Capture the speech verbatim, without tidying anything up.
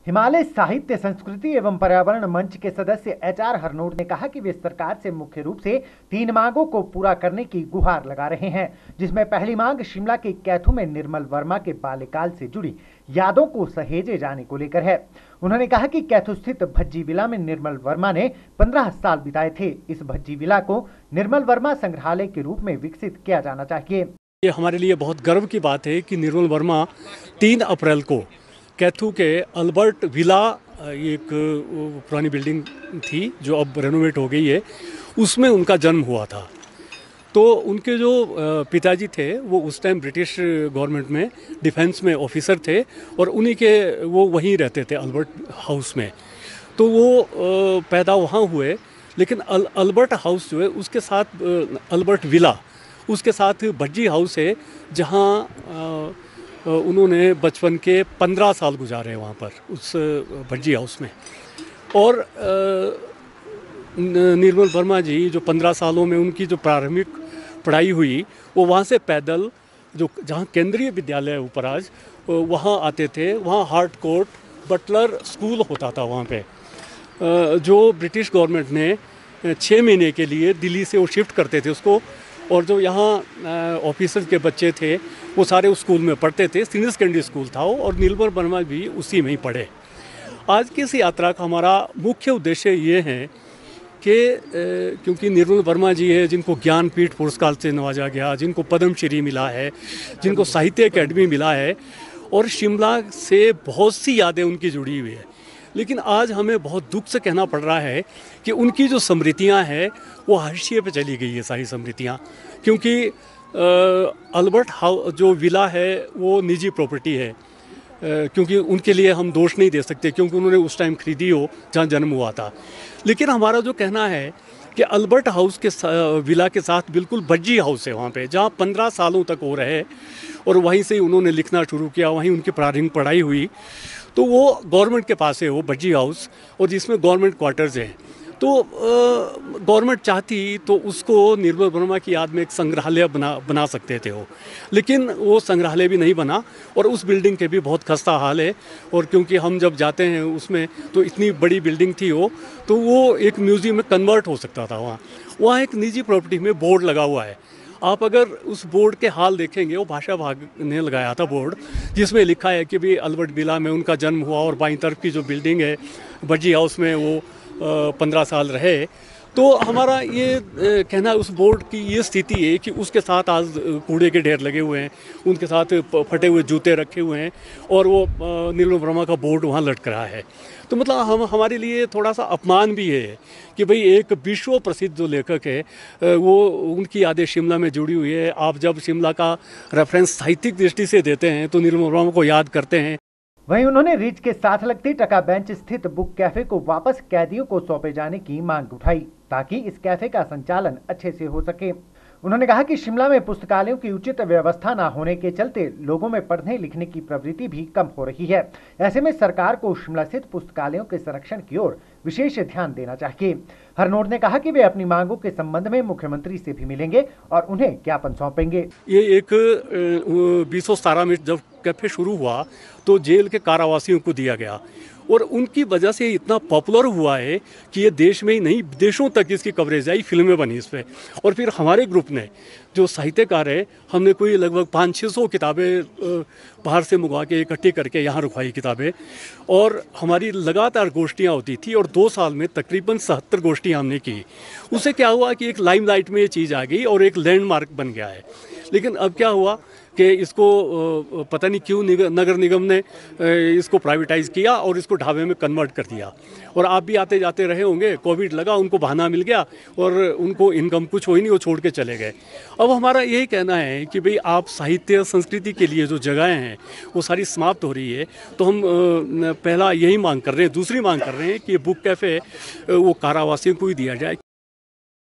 हिमालय साहित्य संस्कृति एवं पर्यावरण मंच के सदस्य एच आर हरनोट ने कहा कि वे सरकार से मुख्य रूप से तीन मांगों को पूरा करने की गुहार लगा रहे हैं, जिसमें पहली मांग शिमला के कैथू में निर्मल वर्मा के बाल्यकाल से जुड़ी यादों को सहेजे जाने को लेकर है। उन्होंने कहा कि कैथू स्थित भज्जी विला में निर्मल वर्मा ने पंद्रह साल बिताए थे। इस भज्जी विला को निर्मल वर्मा संग्रहालय के रूप में विकसित किया जाना चाहिए। ये हमारे लिए बहुत गर्व की बात है कि निर्मल वर्मा तीन अप्रैल को कैथू के अल्बर्ट विला, एक पुरानी बिल्डिंग थी जो अब रेनोवेट हो गई है, उसमें उनका जन्म हुआ था। तो उनके जो पिताजी थे वो उस टाइम ब्रिटिश गवर्नमेंट में डिफेंस में ऑफिसर थे और उन्हीं के वो वहीं रहते थे अल्बर्ट हाउस में। तो वो पैदा वहाँ हुए, लेकिन अल, अल्बर्ट हाउस जो है उसके साथ अल्बर्ट विला, उसके साथ भज्जी हाउस है जहाँ उन्होंने बचपन के पंद्रह साल गुजारे वहाँ पर उस भज्जी हाउस में। और निर्मल वर्मा जी जो पंद्रह सालों में उनकी जो प्रारंभिक पढ़ाई हुई वो वहाँ से पैदल, जो जहाँ केंद्रीय विद्यालय है ऊपर आज, वहाँ आते थे। वहाँ हार्ट कोर्ट बटलर स्कूल होता था वहाँ पे, जो ब्रिटिश गवर्नमेंट ने छः महीने के लिए दिल्ली से वो शिफ्ट करते थे उसको। और जो यहाँ ऑफिसर के बच्चे थे वो सारे उस स्कूल में पढ़ते थे। सीनियर सेकेंडरी स्कूल था वो, और निर्मल वर्मा भी उसी में ही पढ़े। आज की इस यात्रा का हमारा मुख्य उद्देश्य ये है कि क्योंकि निर्मल वर्मा जी है जिनको ज्ञानपीठ पुरस्कार से नवाजा गया, जिनको पद्मश्री मिला है, जिनको साहित्य अकेडमी मिला है, और शिमला से बहुत सी यादें उनकी जुड़ी हुई है। लेकिन आज हमें बहुत दुख से कहना पड़ रहा है कि उनकी जो स्मृतियां हैं वो हाशिए पे चली गई है, सारी स्मृतियां। क्योंकि अल्बर्ट हाउस जो विला है वो निजी प्रॉपर्टी है, क्योंकि उनके लिए हम दोष नहीं दे सकते क्योंकि उन्होंने उस टाइम खरीदी हो जहाँ जन्म हुआ था। लेकिन हमारा जो कहना है कि अल्बर्ट हाउस के विला के साथ बिल्कुल भज्जी हाउस है वहाँ पे, जहाँ पंद्रह सालों तक वो रहे और वहीं से उन्होंने लिखना शुरू किया, वहीं उनकी प्रारंभिक पढ़ाई हुई। तो वो गवर्नमेंट के पास है वो भज्जी हाउस, और जिसमें गवर्नमेंट क्वार्टर्स हैं। तो गवर्नमेंट चाहती तो उसको निर्मल वर्मा की याद में एक संग्रहालय बना बना सकते थे वो, लेकिन वो संग्रहालय भी नहीं बना। और उस बिल्डिंग के भी बहुत खस्ता हाल है। और क्योंकि हम जब जाते हैं उसमें तो इतनी बड़ी बिल्डिंग थी वो, तो वो एक म्यूज़ियम में कन्वर्ट हो सकता था। वहाँ वहाँ एक निजी प्रॉपर्टी में बोर्ड लगा हुआ है। आप अगर उस बोर्ड के हाल देखेंगे, वो भाषा विभाग ने लगाया था बोर्ड, जिसमें लिखा है कि भी अल्बर्ट विला में उनका जन्म हुआ और बाईं तरफ की जो बिल्डिंग है भज्जी हाउस में वो पंद्रह साल रहे। तो हमारा ये कहना उस बोर्ड की ये स्थिति है कि उसके साथ आज कूड़े के ढेर लगे हुए हैं, उनके साथ फटे हुए जूते रखे हुए हैं, और वो निर्मल वर्मा का बोर्ड वहाँ लटक रहा है। तो मतलब हम हमारे लिए थोड़ा सा अपमान भी है कि भाई एक विश्व प्रसिद्ध जो लेखक है वो, उनकी यादें शिमला में जुड़ी हुई है। आप जब शिमला का रेफरेंस साहित्यिक दृष्टि से देते हैं तो निर्मल वर्मा को याद करते हैं। वहीं उन्होंने रिज के साथ लगती टका बेंच स्थित बुक कैफे को वापस कैदियों को सौंपे जाने की मांग उठाई, ताकि इस कैफे का संचालन अच्छे से हो सके। उन्होंने कहा कि शिमला में पुस्तकालयों की उचित व्यवस्था न होने के चलते लोगों में पढ़ने लिखने की प्रवृत्ति भी कम हो रही है। ऐसे में सरकार को शिमला स्थित पुस्तकालयों के संरक्षण की ओर विशेष ध्यान देना चाहिए। हरनोट ने कहा कि वे अपनी मांगों के संबंध में मुख्यमंत्री से भी मिलेंगे और उन्हें ज्ञापन सौंपेंगे। ये एक बीस सौ सतारह में जब कैफे शुरू हुआ तो जेल के कारावासियों को दिया गया, और उनकी वजह से इतना पॉपुलर हुआ है कि ये देश में ही नहीं विदेशों तक इसकी कवरेज आई, फिल्में बनी इस पर। और फिर हमारे ग्रुप ने जो साहित्यकार है, हमने कोई लगभग पाँच छः सौ किताबें बाहर से मंगवा के इकट्ठी करके यहाँ रुकवाई किताबें, और हमारी लगातार गोष्ठियाँ होती थी, और दो साल में तकरीबन सहत्तर गोष्ठियाँ हमने की। उससे क्या हुआ कि एक लाइमलाइट में ये चीज़ आ गई और एक लैंडमार्क बन गया है। लेकिन अब क्या हुआ कि इसको पता नहीं क्यों नगर निगम ने इसको प्राइवेटाइज़ किया और इसको ढाबे में कन्वर्ट कर दिया। और आप भी आते जाते रहे होंगे, कोविड लगा, उनको बहाना मिल गया और उनको इनकम कुछ हो ही नहीं, वो छोड़ के चले गए। अब हमारा यही कहना है कि भाई आप साहित्य संस्कृति के लिए जो जगहें हैं वो सारी समाप्त हो रही है। तो हम पहला यही मांग कर रहे हैं। दूसरी मांग कर रहे हैं कि बुक कैफ़े वो कारावासियों को ही दिया जाए,